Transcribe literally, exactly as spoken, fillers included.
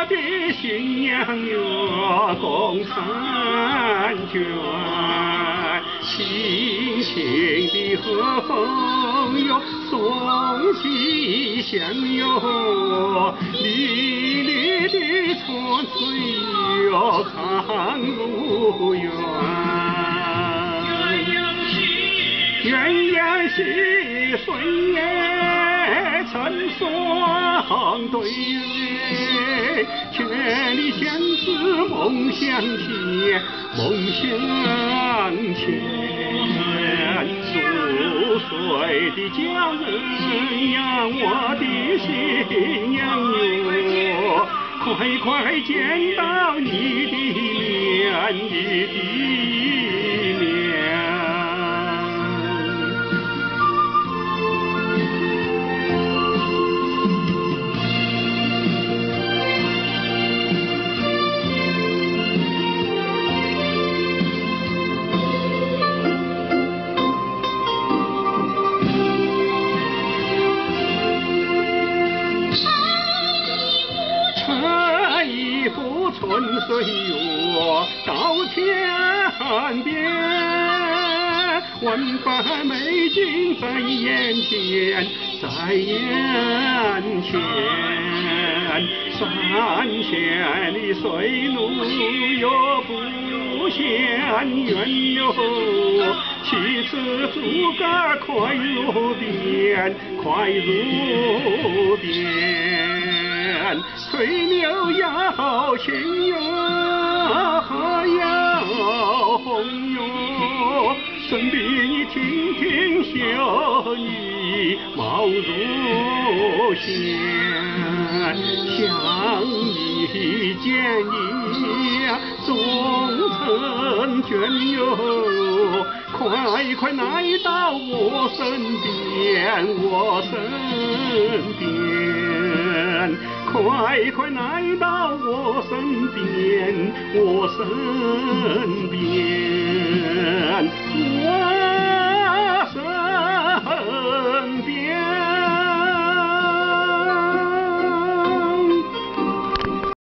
的信仰有共产权，亲情的和朋友送喜相拥，历历的春水哟长如圆。鸳鸯戏水耶成双对月，千里相思梦相牵，梦相牵。入水的佳人呀，我的心仰哟，快快见到你的面，你的面。春水哟到天边，万般美景在眼前，在眼前。山前的水路哟不嫌远哟，其次竹竿快如电，快如电。吹牛要情哟，河要红哟，准备你听听秀女貌如仙，想你见你呀终成眷哟，快快来到我身边，我身边。快快来到我身边，我身边，我身。